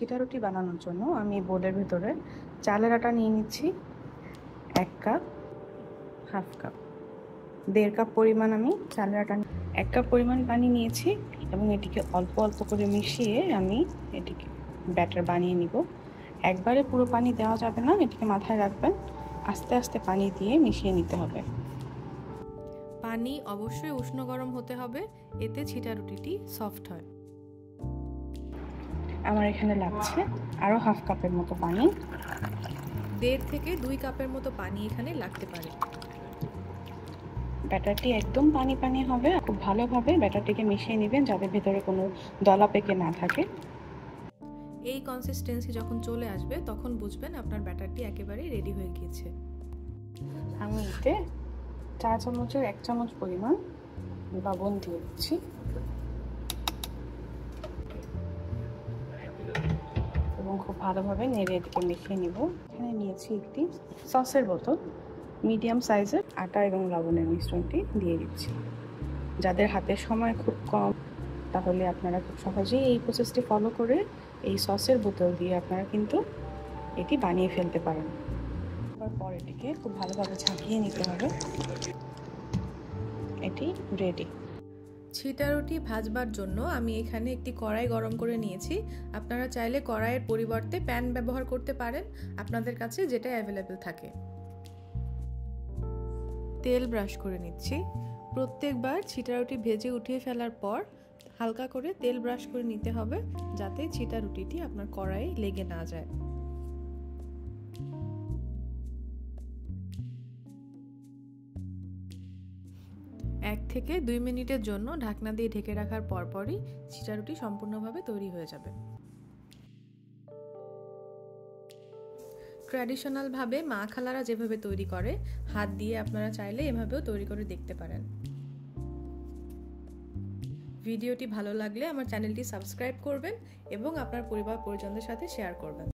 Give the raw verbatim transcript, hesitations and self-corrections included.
চিটা রুটি বানানোর জন্য আমি বোলের ভেতরে চালের আটা নিয়ে নিচ্ছি এক কাপ, হাফ কাপ, দেড় কাপ পরিমাণ আমি চালের আটা, এক কাপ পরিমাণ পানি নিয়েছি এবং এটিকে অল্প অল্প করে মিশিয়ে আমি এটিকে ব্যাটার বানিয়ে নিব। একবারে পুরো পানি দেওয়া যাবে না, এটিকে মাথায় রাখবেন, আস্তে আস্তে পানি দিয়ে মিশিয়ে নিতে হবে। পানি অবশ্যই উষ্ণ গরম হতে হবে, এতে চিটা রুটিটি সফট হয়। আমার এখানে লাগছে আরও হাফ কাপের মতো পানি, দেড় থেকে দুই কাপের মতো পানি এখানে লাগতে পারে। ব্যাটারটি একদম পানি পানি হবে, খুব ভালোভাবে ব্যাটারটিকে মিশিয়ে নেবেন যাতে ভেতরে কোনো দলা পেকে না থাকে। এই কনসিস্টেন্সি যখন চলে আসবে তখন বুঝবেন আপনার ব্যাটারটি একেবারে রেডি হয়ে গিয়েছে। আমি এতে চা চামচের এক চামচ পরিমাণ লবণ দিয়ে দিচ্ছি এবং খুব ভালোভাবে নেড়ে এটিকে মিশিয়ে নিব। এখানে নিয়েছি একটি সসের বোতল, মিডিয়াম সাইজের আটা এবং লবণের মিশ্রণটি দিয়ে দিচ্ছি। যাদের হাতের সময় খুব কম তাহলে আপনারা খুব সহজেই এই প্রসেসটি ফলো করে এই সসের বোতল দিয়ে আপনারা কিন্তু এটি বানিয়ে ফেলতে পারেন। তারপর এটিকে খুব ভালোভাবে ঝাঁকিয়ে নিতে হবে। এটি রেডি। চিটা রুটি ভাজবার জন্য আমি এখানে একটি কড়াই গরম করে নিয়েছি। আপনারা চাইলে কড়াইয়ের পরিবর্তে প্যান ব্যবহার করতে পারেন, আপনাদের কাছে যেটা অ্যাভেলেবেল থাকে। তেল ব্রাশ করে নিচ্ছি। প্রত্যেকবার চিটা রুটি ভেজে উঠিয়ে ফেলার পর হালকা করে তেল ব্রাশ করে নিতে হবে যাতে চিটা রুটিটি আপনার কড়াইয়ে লেগে না যায়। এক থেকে দুই মিনিটের জন্য ঢাকনা দিয়ে ঢেকে রাখার পরপরই চিটা রুটি সম্পূর্ণভাবে তৈরি হয়ে যাবে। ট্র্যাডিশনাল ভাবে মা খালারা যেভাবে তৈরি করে হাত দিয়ে আপনারা চাইলে এভাবেও তৈরি করে দেখতে পারেন। ভিডিওটি ভালো লাগলে আমার চ্যানেলটি সাবস্ক্রাইব করবেন এবং আপনার পরিবার পরিজনদের সাথে শেয়ার করবেন।